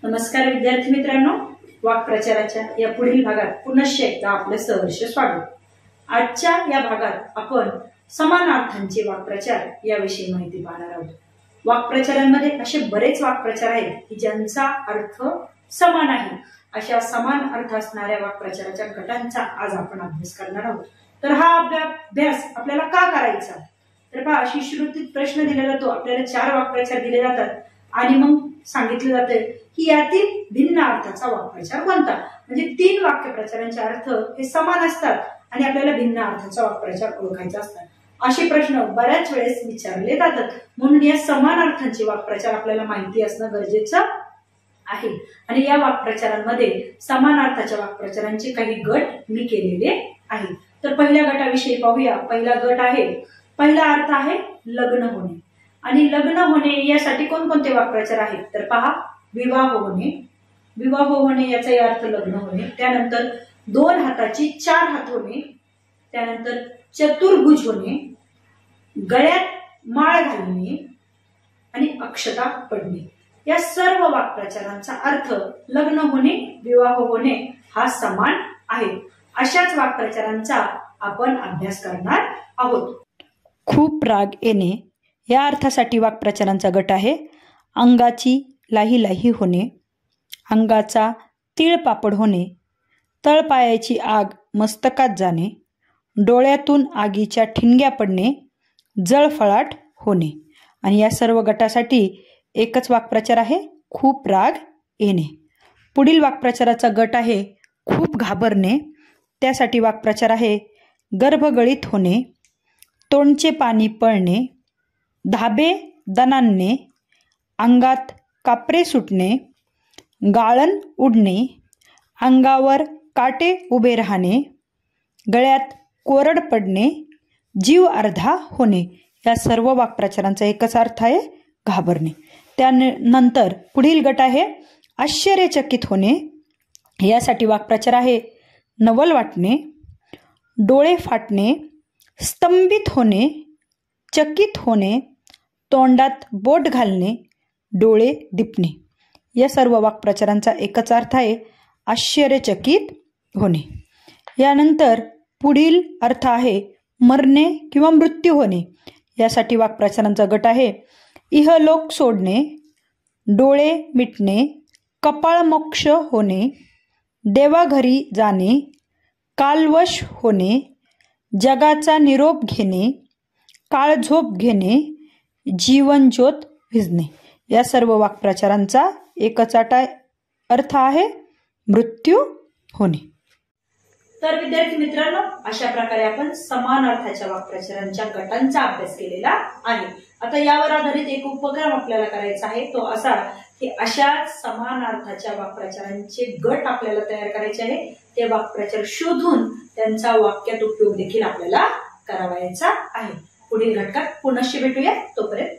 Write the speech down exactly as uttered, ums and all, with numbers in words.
नमस्कार विद्यार्थी मित्रांनो, वाक्प्रचाराच्या या पुढील भागात पुनश्च एकदा आपले सहर्ष स्वागत। आजच्या या भागात आपण समानार्थांचे वाक्प्रचार याविषयी माहिती पाहणार आहोत। वाक्प्रचारांमध्ये असे बरेच वाक्प्रचार आहेत की ज्यांचा अर्थ समान आहे। अशा समान अर्थ असणाऱ्या वाक्प्रचाराच्या गटांचा आज आपण अभ्यास करणार आहोत। तर हा अभ्यास आपल्याला का करायचा, तर पहा, शिष्यवृत्तीत प्रश्न दिला जातो, आपल्याला चार वाक्प्रचार दिले जातात आणि मग सांगितलं जाते की यातील भिन्न अर्थाचा वाक्प्रचार कोणता। म्हणजे तीन वाक्यप्रचारांचे अर्थ हे समान असतात आणि आपल्याला भिन्न अर्थाचा वाक्प्रचार ओळखायचा असतात। असे प्रश्न बऱ्याच वेळेस विचारले जातात, म्हणून या समान अर्थांचे वाक्प्रचार आपल्याला माहिती असणं गरजेचं आहे। आणि या वाक्प्रचारांमध्ये समान अर्थाच्या वाक्प्रचारांचे काही गट मी केलेले आहेत। तर पहिल्या गटाविषयी पाहूया। पहिला गट आहे, पहिला अर्थ आहे लग्न होणे। आणि लग्न होणे यासाठी कोणकोणते वाक्प्रचार आहेत, तर पहा, विवाह होणे, विवाह होणे याचा अर्थ लग्न होणे। त्यानंतर दोन हाताची चार हात होणे, त्यानंतर चतुर्भुज होणे, गळ्यात माळ घालणे आणि अक्षता पडणे। या सर्व वाक्प्रचारांचा अर्थ लग्न होणे, विवाह होणे हा समान आहे। अशाच वाक्प्रचारांचा आपण अभ्यास करणार आहोत। खूप राग येणे या अर्थासाठी वाक्प्रचारांचा गट आहे अंगाची लाही लाही होणे, अंगाचा तिळपापड होणे, तळपायाची आग मस्तकात जाणे, डोळ्यातून आगीच्या ठिणग्या पडणे, जळफळाट होणे। आणि या सर्व गटासाठी एकच वाक्प्रचार आहे, खूप राग येणे। पुढील वाक्प्रचाराचा गट आहे खूप घाबरणे। त्यासाठी वाक्प्रचार आहे गर्भगळीत होणे, तोंडचे पाणी पळणे, धाबे दणाणणे, अंगात कापरे सुटणे, गाळण उडणे, अंगावर काटे उभे राहणे, गळ्यात कोरड पडणे, जीव अर्धा होणे। या सर्व वाक्प्रचारांचा एकच अर्थ आहे, घाबरणे। त्यानंतर पुढील गट आहे आश्चर्यचकित होणे। यासाठी वाक्प्रचार आहे नवल वाटणे, डोळे फाटणे, स्तंभित होणे, चकित होणे, तोंडात बोट घालणे, डोळे दिपणे। या सर्व वाक्प्रचारांचा एकच अर्थ आहे, आश्चर्यचकित होणे। यानंतर पुढील अर्थ आहे मरणे किंवा मृत्यू होणे। यासाठी वाक्प्रचारांचा गट आहे इहलोक सोडणे, डोळे मिटणे, कपाळमोक्ष होणे, देवाघरी जाणे, कालवश होणे, जगाचा निरोप घेणे, काळझोप घेणे, जीवनज्योत भिजणे। या सर्व वाक्प्रचारांचा एकच अर्थ आहे, मृत्यू होणे। तर विद्यार्थी मित्रांनो, अशा प्रकारे आपण समान अर्थाच्या वाक्प्रचारांच्या गटांचा अभ्यास केलेला आहे। आता यावर आधारित एक उपक्रम आपल्याला करायचा आहे, तो असा की अशा समान अर्थाच्या वाक्प्रचारांचे गट आपल्याला तयार करायचे आहे। ते वाक्प्रचार शोधून त्यांचा वाक्यात उपयोग देखील आपल्याला करावायचा आहे। पुढील घटकात पुनश्च भेटूया, तोपर्यंत